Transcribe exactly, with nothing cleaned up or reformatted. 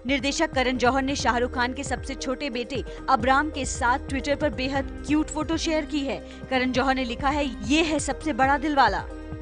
निर्देशक करण जौहर ने शाहरुख खान के सबसे छोटे बेटे अबराम के साथ ट्विटर पर बेहद क्यूट फोटो शेयर की है। करण जौहर ने लिखा है, ये है सबसे बड़ा दिलवाला।